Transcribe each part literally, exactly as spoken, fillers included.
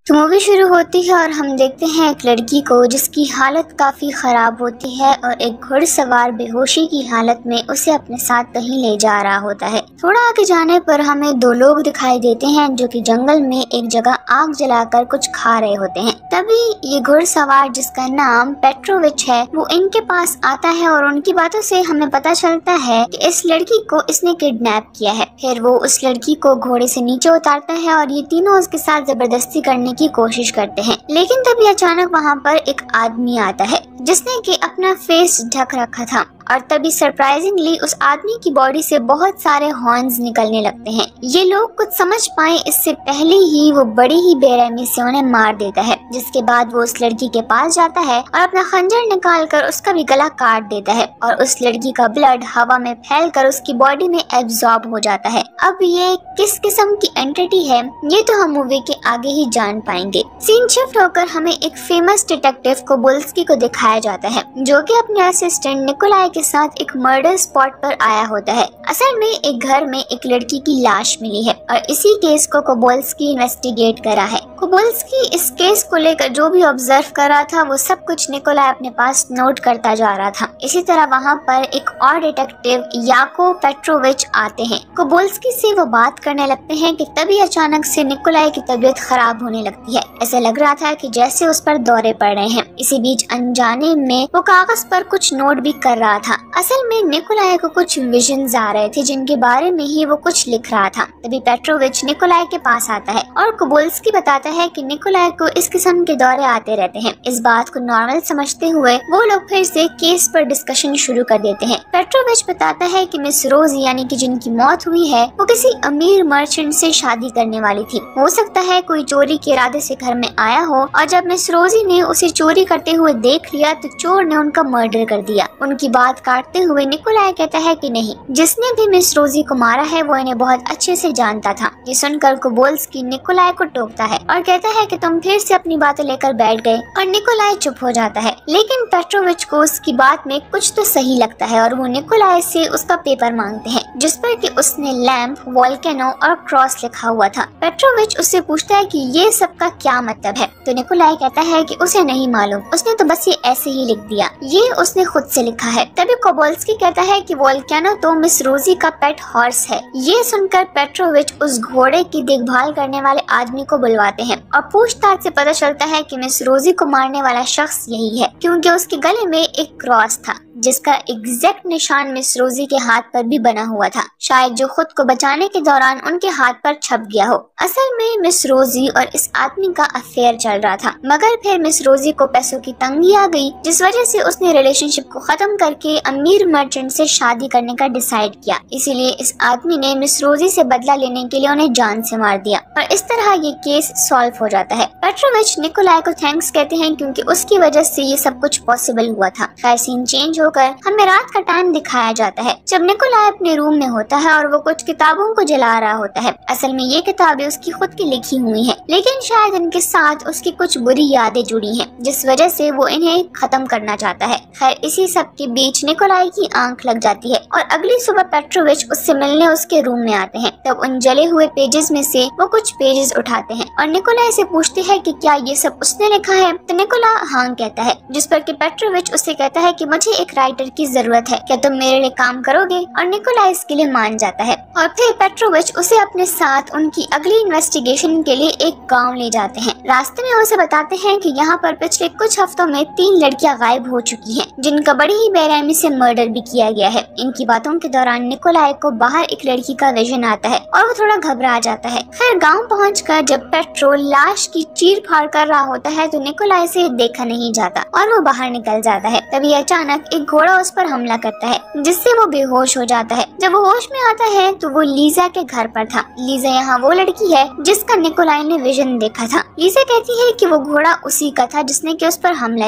तो मूवी शुरू होती है और हम देखते हैं एक लड़की को जिसकी हालत काफ़ी ख़राब होती है और एक घुड़सवार बेहोशी की हालत में उसे अपने साथ कहीं ले जा रहा होता है। थोड़ा आगे जाने पर हमें दो लोग दिखाई देते हैं जो कि जंगल में एक जगह आग जलाकर कुछ खा रहे होते हैं। तभी ये घुड़सवार जिसका नाम पेट्रोविच है वो इनके पास आता है और उनकी बातों से हमें पता चलता है कि इस लड़की को इसने किडनैप किया है। फिर वो उस लड़की को घोड़े से नीचे उतारता है और ये तीनों उसके साथ जबरदस्ती करने की कोशिश करते हैं। लेकिन तभी अचानक वहाँ पर एक आदमी आता है जिसने कि अपना फेस ढक रखा था और तभी सरप्राइजिंगली उस आदमी की बॉडी से बहुत सारे हॉर्न्स निकलने लगते हैं। ये लोग कुछ समझ पाए इससे पहले ही वो बड़ी ही बेरहमी से उन्हें मार देता है, जिसके बाद वो उस लड़की के पास जाता है और अपना खंजर निकाल कर उसका भी गला काट देता है और उस लड़की का ब्लड हवा में फैलकर उसकी बॉडी में एब्जॉर्ब हो जाता है। अब ये किस किस्म की एंटिटी है ये तो हम मूवी के आगे ही जान पाएंगे। सीन शिफ्ट होकर हमें एक फेमस डिटेक्टिव कोबुल्स्की को दिखाया जाता है जो कि अपने असिस्टेंट निकोलाई के साथ एक मर्डर स्पॉट पर आया होता है। असल में एक घर में एक लड़की की लाश मिली है और इसी केस को कोबुल्स्की इन्वेस्टिगेट करा है। कोबुल्स्की इस केस को लेकर जो भी ऑब्जर्व कर रहा था वो सब कुछ निकोलाई अपने पास नोट करता जा रहा था। इसी तरह वहाँ पर एक और डिटेक्टिव याको पेट्रोविच आते हैं। कोबुल्स्की से वो बात करने लगते हैं कि तभी अचानक से निकोलाई की तबीयत खराब होने लगती है। ऐसा लग रहा था कि जैसे उस पर दौरे पड़ रहे हैं। इसी बीच अनजाने में वो कागज पर कुछ नोट भी कर रहा था। असल में निकोलाई को कुछ विजन्स आ रहे थे जिनके बारे में ही वो कुछ लिख रहा था। तभी पेट्रोविच निकोलाई के पास आता है और कोबुल्स्की बताता है कि निकोलाई को इस किस्म के दौरे आते रहते हैं। इस बात को नॉर्मल समझते हुए वो लोग फिर से केस पर डिस्कशन शुरू कर देते हैं। पेट्रोविच बताता है कि मिस रोज यानी कि जिनकी मौत हुई है वो किसी अमीर मर्चेंट से शादी करने वाली थी। हो सकता है कोई चोरी के इरादे से घर में आया हो और जब मिस रोजी ने उसे चोरी करते हुए देख लिया तो चोर ने उनका मर्डर कर दिया। उनकी बात काटते हुए निकोलाई कहता है कि नहीं, जिसने भी मिस रोजी को मारा है वो इन्हें बहुत अच्छे से जानता था। ये सुनकर कोबुल्स्की निकोलाई को टोकता है और कहता है कि तुम फिर से अपनी बातें लेकर बैठ गए और निकोलाई चुप हो जाता है। लेकिन पेट्रोविच को उसकी बात में कुछ तो सही लगता है और वो निकोलाई से उसका पेपर मांगते हैं जिस पर कि उसने लैंप, वोल्केनो और क्रॉस लिखा हुआ था। पेट्रोविच उससे पूछता है कि ये सब का क्या मतलब है तो निकोलाई कहता है कि उसे नहीं मालूम, उसने तो बस ये ऐसे ही लिख दिया, ये उसने खुद से लिखा है। तभी कोबुल्स्की कहता है कि वोल्केनो तो मिस रोजी का पेट हॉर्स है। ये सुनकर पेट्रोविच उस घोड़े की देखभाल करने वाले आदमी को बुलवाते हैं और पूछताछ से पता चलता है कि मिस रोजी को मारने वाला शख्स यही है क्योंकि उसके गले में एक क्रॉस था जिसका एग्जैक्ट निशान मिस रोजी के हाथ पर भी बना हुआ था, शायद जो खुद को बचाने के दौरान उनके हाथ पर छप गया हो। असल में मिस रोजी और इस आदमी का अफेयर चल रहा था, मगर फिर मिस रोजी को पैसों की तंगी आ गई जिस वजह से उसने रिलेशनशिप को खत्म करके अमीर मर्चेंट से शादी करने का डिसाइड किया। इसीलिए इस आदमी ने मिस रोजी से बदला लेने के लिए उन्हें जान से मार दिया और इस तरह ये केस सॉल्व हो जाता है। पेट्रोविच निकोलाई को थैंक्स कहते हैं क्योंकि उसकी वजह से ये सब कुछ पॉसिबल हुआ था। खैर सीन चेंज होकर हमें रात का टाइम दिखाया जाता है जब निकोलाई अपने रूम में होता है और वो कुछ किताबों को जला रहा होता है। असल में ये किताबें उसकी खुद की लिखी हुई हैं, लेकिन शायद इनके साथ उसकी कुछ बुरी यादें जुड़ी हैं जिस वजह से वो इन्हें खत्म करना चाहता है। खैर इसी सब के बीच निकोलाई की आंख लग जाती है और अगली सुबह पेट्रोविच उससे मिलने उसके रूम में आते हैं। तब उन जले हुए पेजेस में से वो कुछ पेजेस उठाते हैं और निकोलाई से पूछते हैं कि क्या ये सब उसने लिखा है तो निकोलाई हाँ कहता है, जिस पर कि पेट्रोविच उससे कहता है कि मुझे एक राइटर की जरूरत है, क्या तुम मेरे लिए काम करोगे? और निकोलाई इसके लिए मान जाता है और फिर पेट्रोविच उसे अपने साथ उनकी अगली इन्वेस्टिगेशन के लिए एक गांव ले जाते हैं। रास्ते में उसे बताते हैं कि यहाँ पर पिछले कुछ हफ्तों में तीन लड़कियां गायब हो चुकी हैं जिनका बड़ी ही बेरहमी से मर्डर भी किया गया है। इनकी बातों के दौरान निकोलाई को बाहर एक लड़की का विजन आता है और वो थोड़ा घबरा जाता है। फिर गाँव पहुँच जब पेट्रो लाश की चीर फाड़ कर रहा होता है तो निकोलाई से देखा नहीं जाता और वो बाहर निकल जाता है। तभी अचानक एक घोड़ा उस पर हमला करता है जिससे वो बेहोश हो जाता है। जब वो होश में आता है तो वो लीजा के घर पर था। लीजा यहाँ वो लड़की है जिसका निकोलाई ने विजन देखा था। लीजा कहती है कि वो घोड़ा उसी का था जिसने कि उस पर हमला किया।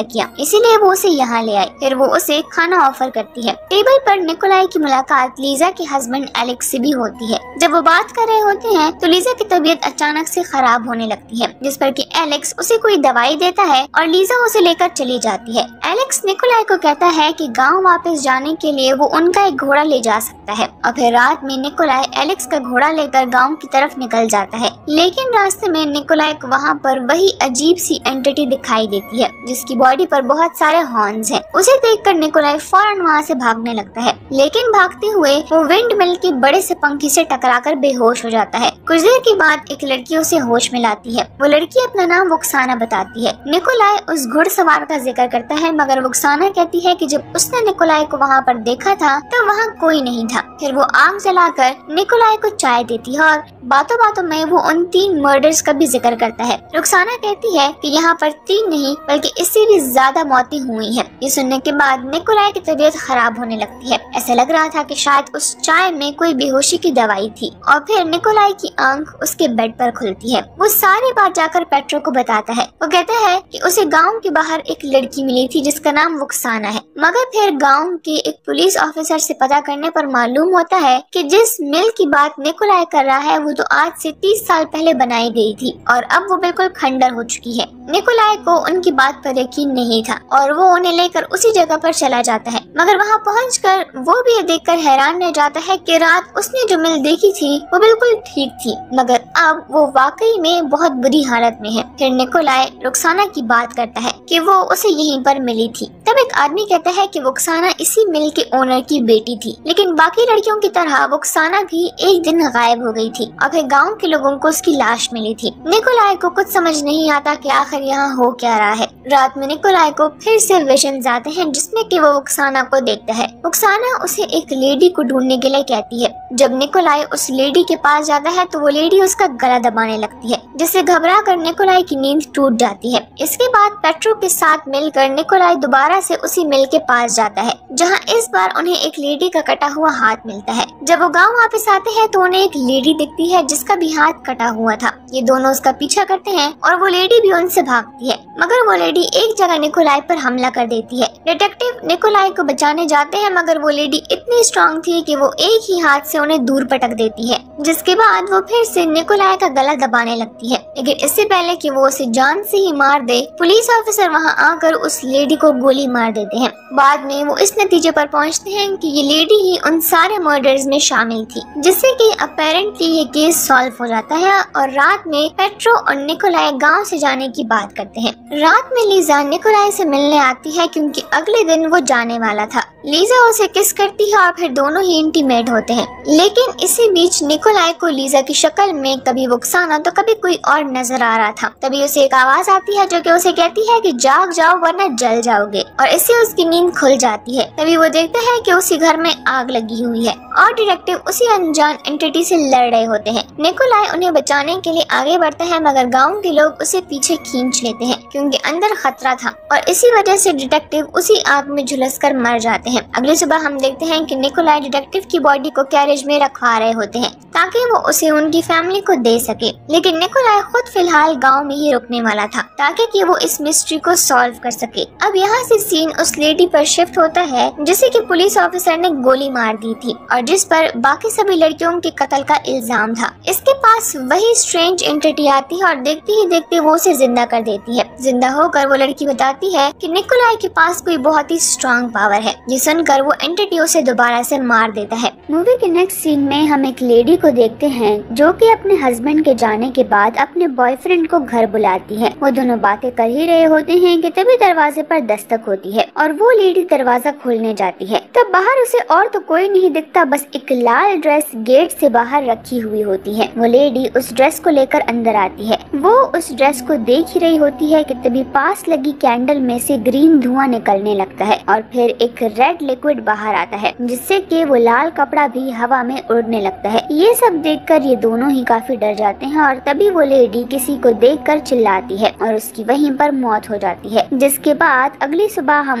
इसीलिए वो उसे यहाँ ले आई। फिर वो उसे खाना ऑफर करती है। टेबल पर निकोलाई की मुलाकात लीजा के हस्बैंड एलेक्स से भी होती है। जब वो बात कर रहे होते हैं तो लीजा की तबीयत अचानक से खराब होने लगती है, जिस पर कि एलेक्स उसे कोई दवाई देता है और लीजा उसे लेकर चली जाती है। एलेक्स निकोलाई को कहता है कि गांव वापस जाने के लिए वो उनका एक घोड़ा ले जा सकता है और फिर रात में निकोलाई एलेक्स का घोड़ा लेकर गांव की तरफ निकल जाता है। लेकिन रास्ते में निकोलाई को वहाँ पर वही अजीब सी एंटिटी दिखाई देती है जिसकी बॉडी पर बहुत सारे हॉर्न्स हैं। उसे देखकर निकोलाई फौरन वहाँ से भागने लगता है, लेकिन भागते हुए वो विंड मिल के बड़े से पंखी से टकराकर बेहोश हो जाता है। कुछ देर के बाद एक लड़की उसे होश में लाती है। वो लड़की अपना नाम वुक्साना बताती है। निकोलाई उस घुड़सवार का जिक्र करता है, मगर वुक्साना कहती है कि जब उसने निकोलाई को वहाँ पर देखा था तो वहाँ कोई नहीं था। फिर वो आग जलाकर निकोलाई को चाय देती है और बातों बातों में वो उन तीन मर्डर्स का भी जिक्र करता है। रुखसाना कहती है कि यहाँ पर तीन नहीं बल्कि इससे भी ज्यादा मौतें हुई हैं। ये सुनने के बाद निकोलाई की तबीयत खराब होने लगती है। ऐसा लग रहा था कि शायद उस चाय में कोई बेहोशी की दवाई थी। और फिर निकोलाई की आंख उसके बेड पर खुलती है। वो सारी बात जाकर पेट्रो को बताता है। वो कहता है कि उसे गांव के बाहर एक लड़की मिली थी जिसका नाम वुक्साना है, मगर फिर गांव के एक पुलिस ऑफिसर से पता करने पर मालूम होता है कि जिस मिल की बात निकोलाई कर रहा है वो तो आज से तीस साल पहले बनाई गई थी और अब वो बिल्कुल खंडर हो चुकी है। निकोलाई को उनकी बात पर यकीन नहीं था और वो उन्हें लेकर उसी जगह पर चला जाता है, मगर वहाँ पहुंचकर वो भी ये देखकर हैरान रह जाता है कि रात उसने जो मिल देखी थी वो बिल्कुल ठीक थी, मगर अब वो वाकई में बहुत बुरी हालत में है। फिर निकोलाई रुखसाना की बात करता है कि वो उसे यहीं पर मिली थी। तब एक आदमी कहता है कि वुक्साना इसी मिल के ओनर की बेटी थी, लेकिन बाकी लड़कियों की तरह वुक्साना भी एक दिन गायब हो गई थी और फिर गाँव के लोगों को उसकी लाश मिली थी। निकोलाई को कुछ समझ नहीं आता कि आखिर यहाँ हो क्या रहा है। रात में निकोलाई को फिर से विजन्स आते हैं जिसमें कि वो वुक्साना को देखता है। वुक्साना उसे एक लेडी को ढूंढने के लिए कहती है। जब निकोलाई उस लेडी के पास जाता है तो वो लेडी उसका गला दबाने लगती है, जिससे घबरा कर निकोलाई की नींद टूट जाती है। इसके बाद पेट्रो के साथ मिलकर निकोलाई दोबारा से उसी मिल के पास जाता है, जहाँ इस बार उन्हें एक लेडी का कटा हुआ हाथ मिलता है। जब वो गाँव वापस आते हैं तो उन्हें एक लेडी दिखती है जिसका भी हाथ कटा हुआ था। ये दोनों उसका पीछा करते हैं और वो लेडी भी उनसे भागती है, मगर वो लेडी एक जगह निकोलाई पर हमला कर देती है। डिटेक्टिव निकोलाई को बचाने जाते हैं, मगर वो लेडी इतनी स्ट्रांग थी कि वो एक ही हाथ से उन्हें दूर पटक देती है, जिसके बाद वो फिर से निकोलाई का गला दबाने लगती है। लेकिन इससे पहले कि वो उसे जान से ही मार दे, पुलिस ऑफिसर वहां आकर उस लेडी को गोली मार देते हैं। बाद में वो इस नतीजे पर पहुंचते हैं कि ये लेडी ही उन सारे मर्डर्स में शामिल थी, जिससे कि अपेरेंटली ये केस सॉल्व हो जाता है। और रात में पेट्रो और निकोलाई गांव से जाने की बात करते हैं। रात में लीजा निकोलाई से मिलने आती है क्योंकि अगले दिन वो जाने वाला था। लीजा उसे किस करती है और फिर दोनों ही इंटीमेट होते हैं। लेकिन इसी बीच निकोलाई को लीजा की शक्ल में कभी वुक्साना तो कभी कोई और नजर आ रहा था। तभी उसे एक आवाज आती है जो कि उसे कहती है कि जाग जाओ वरना जल जाओगे, और इससे उसकी नींद खुल जाती है। तभी वो देखता है कि उसी घर में आग लगी हुई है और डिटेक्टिव उसी अनजान एंटिटी से लड़ रहे होते हैं। निकोलाई उन्हें बचाने के लिए आगे बढ़ता है, मगर गाँव के लोग उसे पीछे खींच लेते हैं क्योंकि अंदर खतरा था, और इसी वजह से डिटेक्टिव उसी आग में झुलस कर मर जाते हैं। अगली सुबह हम देखते हैं कि निकोलाई डिटेक्टिव की बॉडी को कैरेज में रखवा रहे होते हैं ताकि वो उसे उनकी फैमिली को दे सके। लेकिन निकोलाई खुद फिलहाल गांव में ही रुकने वाला था ताकि कि वो इस मिस्ट्री को सॉल्व कर सके। अब यहाँ से सीन उस लेडी पर शिफ्ट होता है जिसे कि पुलिस ऑफिसर ने गोली मार दी थी और जिस पर बाकी सभी लड़कियों के कत्ल का इल्जाम था। इसके पास वही स्ट्रेंज एंटिटी आती है और देखते ही देखते वो उसे जिंदा कर देती है। जिंदा होकर वो लड़की बताती है कि निकोलाई के पास कोई बहुत ही स्ट्रॉन्ग पावर है। ये सुनकर वो एंटिटी उसे दोबारा से मार देता है। मूवी के नेक्स्ट सीन में हम एक लेडी को देखते हैं जो कि अपने हस्बैंड के जाने के बाद अपने बॉयफ्रेंड को घर बुलाती है। वो दोनों बातें कर ही रहे होते हैं कि तभी दरवाजे पर दस्तक होती है और वो लेडी दरवाजा खोलने जाती है। तब बाहर उसे और तो कोई नहीं दिखता, बस एक लाल ड्रेस गेट से बाहर रखी हुई होती है। वो लेडी उस ड्रेस को लेकर अंदर आती है। वो उस ड्रेस को देख ही रही होती है कि तभी पास लगी कैंडल में से ग्रीन धुआं निकलने लगता है और फिर एक रेड लिक्विड बाहर आता है, जिससे कि वो लाल कपड़ा भी हवा में उड़ने लगता है। ये सब देखकर ये दोनों ही काफी डर जाते हैं और तभी वो लेडी किसी को देखकर चिल्लाती है और उसकी वहीं पर मौत हो जाती है। जिसके बाद अगली सुबह हम उसके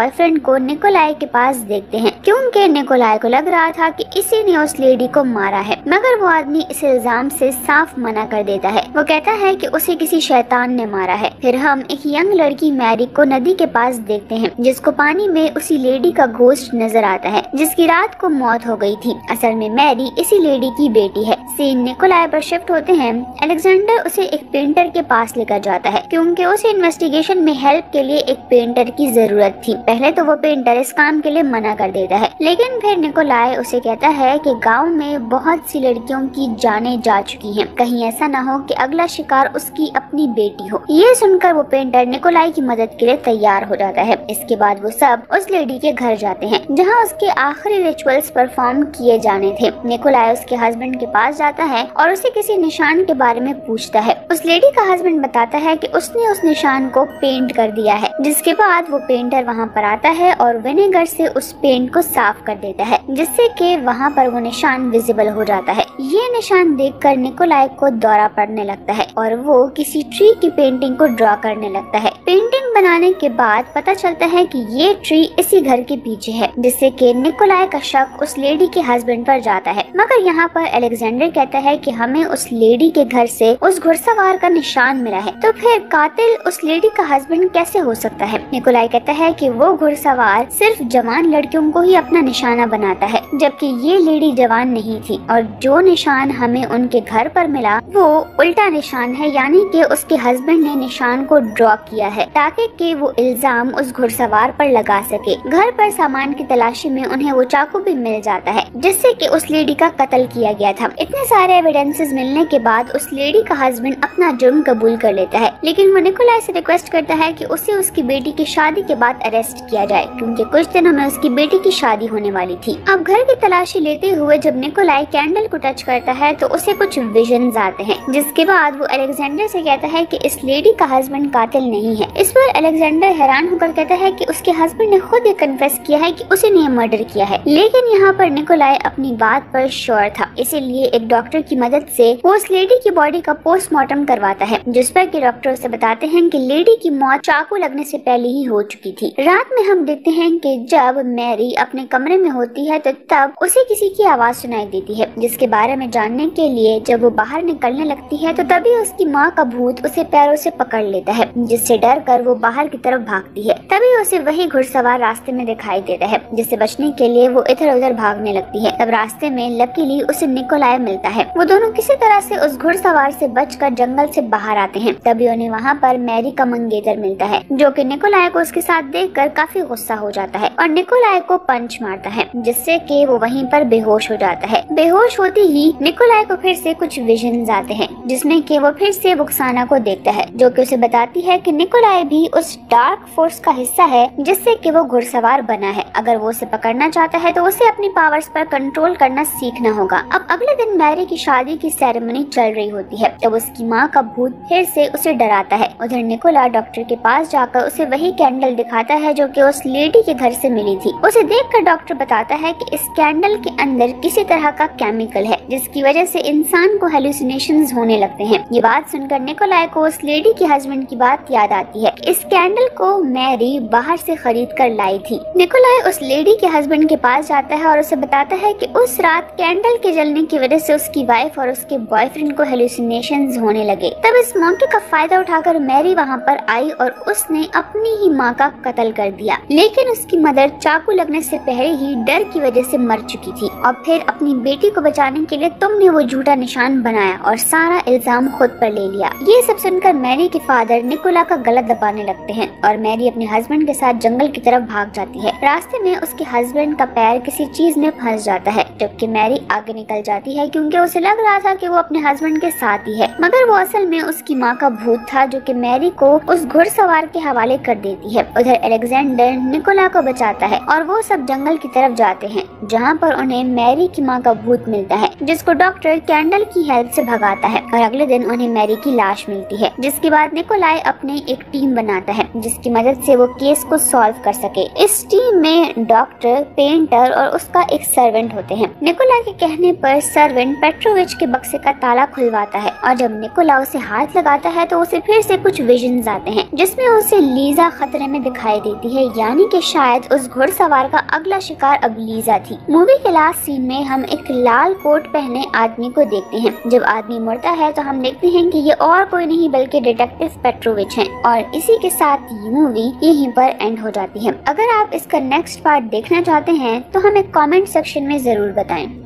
बॉयफ्रेंड को निकोलाई के पास देखते हैं, क्योंकि निकोलाई को लग रहा था कि इसी ने उस लेडी को मारा है, मगर वो आदमी इस इल्जाम से साफ मना कर देता है। वो कहता है कि उसे किसी शैतान ने मारा है। फिर हम एक यंग लड़की मैरी को नदी के पास देखते हैं, जिसको पानी में उसी लेडी का घोस्ट नजर आता है, जिसकी रात को मौत हो गई थी। असल में मैरी इसी लेडी की बेटी है। सीन निकोलाई पर शिफ्ट होते हैं। अलेक्जेंडर उसे एक पेंटर के पास लेकर जाता है, क्योंकि उसे इन्वेस्टिगेशन में हेल्प के लिए एक पेंटर की जरूरत थी। पहले तो वो पेंटर इस काम के लिए मना कर देता है, लेकिन फिर निकोलाई उसे कहता है कि गांव में बहुत सी लड़कियों की जानें जा चुकी हैं, कहीं ऐसा ना हो कि अगला शिकार उसकी अपनी बेटी हो। ये सुनकर वो पेंटर निकोलाई की मदद के लिए तैयार हो जाता है। इसके बाद वो सब उस लेडी के घर जाते हैं, जहाँ उसके आखिरी रिचुअल्स परफॉर्म किए जाने थे। निकोलाई उसके हस्बैंड के पास जाता है और उसे किसी निशान के बारे में पूछता है। उस लेडी का हस्बैंड बताता है कि उसने उस निशान को पेंट कर दिया है, जिसके बाद वो पेंटर वहाँ पर आता है और विनेगर से उस पेंट को साफ कर देता है, जिससे कि वहाँ पर वो निशान विजिबल हो जाता है। ये निशान देखकर निकोलाई को दौरा पड़ने लगता है और वो किसी ट्री की पेंटिंग को ड्रॉ करने लगता है। पेंटिंग बनाने के बाद पता चलता है कि ये ट्री इसी घर के पीछे है, जिससे कि निकोलाई का शक उस लेडी के हस्बैंड पर जाता है। मगर यहाँ पर अलेक्जेंडर कहता है कि हमें उस लेडी के घर से उस घुड़सवार का निशान मिला है, तो फिर कातिल उस लेडी का हस्बैंड कैसे हो सकता है। निकोलाई कहता है कि वो घुड़सवार सिर्फ जवान लड़कियों को ही अपना निशाना बनाता है, जबकि ये लेडी जवान नहीं थी, और जो निशान हमें उनके घर पर मिला वो उल्टा निशान है, यानी कि उसके हस्बैंड ने निशान को ड्रॉ किया है ताकि कि वो इल्जाम उस घुड़सवार पर लगा सके। घर पर सामान की तलाशी में उन्हें वो चाकू भी मिल जाता है, जिससे कि उस लेडी का कत्ल किया गया था। इतने सारे एविडेंसेस मिलने के बाद उस लेडी का हस्बैंड अपना जुर्म कबूल कर लेता है, लेकिन वो निकोलाई से रिक्वेस्ट करता है कि उसे उसकी बेटी की शादी के बाद अरेस्ट किया जाए, क्योंकि कुछ दिनों में उसकी बेटी की शादी होने वाली थी। अब घर की तलाशी लेते हुए जब निकोलाई कैंडल को टच करता है तो उसे कुछ विजन्स आते हैं, जिसके बाद वो अलेक्जेंडर से कहता है कि इस लेडी का हस्बैंड कातिल नहीं है। इस पर अलेक्जेंडर हैरान होकर कहता है कि उसके हस्बैंड ने खुद ये कन्फेस किया है कि उसी ने मर्डर किया है, लेकिन यहाँ पर निकोलाई अपनी बात पर श्योर था, इसीलिए एक डॉक्टर की मदद से वो उस लेडी की बॉडी का पोस्टमार्टम करवाता है, जिस पर कि डॉक्टर उसे बताते हैं कि लेडी की मौत चाकू लगने से पहले ही हो चुकी थी। रात में हम देखते हैं कि जब मैरी अपने कमरे में होती है तो तब उसे किसी की आवाज सुनाई देती है, जिसके बारे में जानने के लिए जब वो बाहर निकलने लगती है तो तभी उसकी माँ का भूत उसे पैरों से पकड़ लेता है, जिससे डर कर वो बाहर की तरफ भागती है। तभी उसे वही घुड़सवार रास्ते में दिखाई देता है, जिससे बचने के लिए वो इधर उधर भागने लगती है। तब रास्ते में लकीली उसे निकोलाई मिलता है। वो दोनों किसी तरह से उस घुड़सवार से बचकर जंगल से बाहर आते हैं। तभी उन्हें वहाँ पर मैरी का मंगेतर मिलता है, जो कि निकोलाई को उसके साथ देखकर काफी गुस्सा हो जाता है और निकोलाई को पंच मारता है, जिससे कि वो वहीं पर बेहोश हो जाता है। बेहोश होते ही निकोलाई को फिर से कुछ विजन्स आते हैं, जिसमें कि वो फिर से रुखसाना को देखता है, जो कि उसे बताती है कि निकोलाई भी उस डार्क फोर्स का हिस्सा है जिससे कि वो घुड़सवार बना है। अगर वो उसे पकड़ना चाहता है तो उसे अपनी पावर्स पर कंट्रोल करना सीखना होगा। अब अगले दिन मैरी की शादी की सेरेमनी चल रही होती है, तब उसकी माँ का भूत फिर से उसे डराता है। उधर निकोला डॉक्टर के पास जाकर उसे वही कैंडल दिखाता है जो कि उस लेडी के घर से मिली थी। उसे देखकर डॉक्टर बताता है कि इस कैंडल के अंदर किसी तरह का केमिकल है, जिसकी वजह से इंसान को हेलुसिनेशंस होने लगते हैं। ये बात सुनकर निकोलाई को उस लेडी के हस्बैंड की बात याद आती है। इस कैंडल को मैरी बाहर से खरीद कर लाई थी। निकोलाई उस लेडी के हस्बैंड के पास जाता है और उसे बताता है कि उस रात कैंडल के जलने की वजह से उसकी वाइफ और उसके बॉयफ्रेंड को हेलुसिनेशंस होने लगे। तब इस मौके का फायदा उठाकर मैरी वहाँ पर आई और उसने अपनी ही माँ का कत्ल कर दिया, लेकिन उसकी मदर चाकू लगने से पहले ही डर की वजह से मर चुकी थी। और फिर अपनी बेटी को बचाने के लिए तुमने वो झूठा निशान बनाया और सारा इल्जाम खुद पर ले लिया। ये सब सुनकर मैरी के फादर निकोला का गला दबाने लगते हैं और मैरी अपने हस्बैंड के साथ जंगल की तरफ भाग जाती है। रास्ते में उसके हस्बैंड का पैर किसी चीज में फंस जाता है, जबकि मैरी आगे निकल जाती है क्योंकि उसे लग रहा था कि वो अपने हस्बैंड के साथ ही है, मगर वो असल में उसकी माँ का भूत था, जो कि मैरी को उस घुड़सवार के हवाले कर देती है। उधर अलेक्जेंडर निकोला को बचाता है और वो सब जंगल की तरफ जाते हैं, जहाँ पर उन्हें मैरी की माँ का भूत मिलता है, जिसको डॉक्टर कैंडल की हेल्प से भगाता है। और अगले दिन उन्हें मैरी की लाश मिलती है, जिसके बाद निकोलाई अपने एक टीम बनाता है, जिसकी मदद से वो केस को सॉल्व कर सके। इस टीम में डॉक्टर, पेंटर और उसका एक सर्वेंट होते हैं। निकोला के कहने पर सर्वेंट पेट्रोविच के बक्से का ताला खुलवाता है और जब निकोला उसे हाथ लगाता है तो उसे फिर से कुछ विजन्स आते हैं जिसमें उसे लीजा खतरे में दिखाई देती है, यानी कि शायद उस घुड़सवार का अगला शिकार अब लीजा थी। मूवी के लास्ट सीन में हम एक लाल कोट पहने आदमी को देखते हैं। जब आदमी मुड़ता है तो हम देखते हैं कि ये और कोई नहीं बल्कि डिटेक्टिव पेट्रोविच हैं और इसी के साथ ये मूवी यहीं पर एंड हो जाती है। अगर आप इसका नेक्स्ट पार्ट देखना चाहते हैं तो हमें कमेंट सेक्शन में जरूर बताएं।